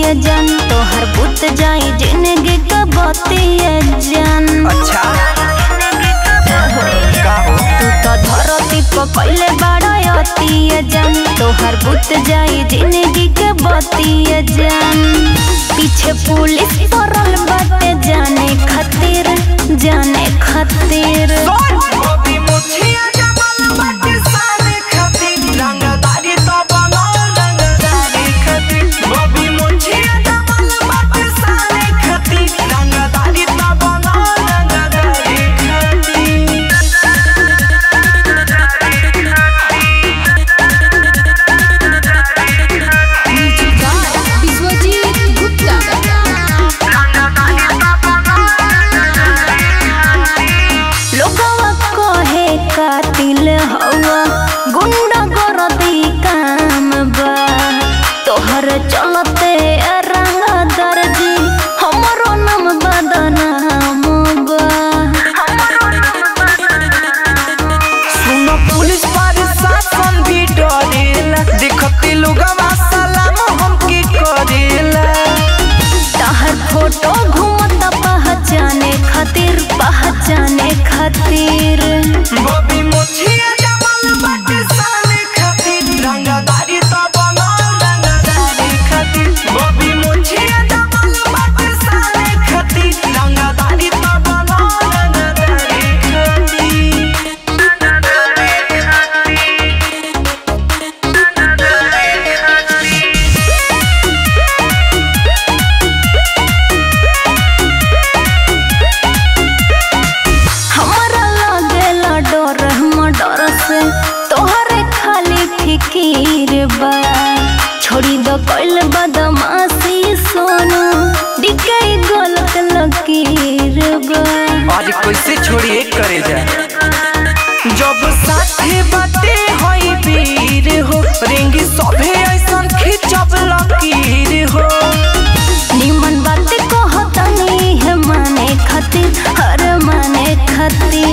जान तोहर बुत जाई जिंदगी का बतिया जान। अच्छा तू तो धरती पर पहले बड़ायतिया जान तोहर बुत जाई जिंदगी के बतिया जान। पीछे पुलिस पड़ल बाटे जाने खातिर जाने खातिर। कातिल हवा गुंडा गर्दी काम बा तोहर चलते रंग दर्जी हमरो नाम बदनाम बा। सुनो पुलिस प्रशासन भी डरेला देखते लोगवा सलाम हमके करेला। तहर फोटो घूमता पहचाने खातिर पहचाने खातिर। बबी मुछिया जमल बाटे साले खातिर रंगदारी तो बनल रंगदारी खातिर। बबी मुछिया जमल बाटे साले खातिर रंगदारी तो बनल रंगदारी खातिर। हमारा लागेला डर डर से तोहरे खाली फिकीर बा छोड़ी दो कइल बदमाशी सोनू दिखे गलत लकीर बा। आज कैसे छोड़िए करे जा जब साथे बाटे होई वीर हो रेंगी सभे ऐसन खिंचब लकीर हो। निमन बात कहतनी है माने खातिर हर माने खातिर।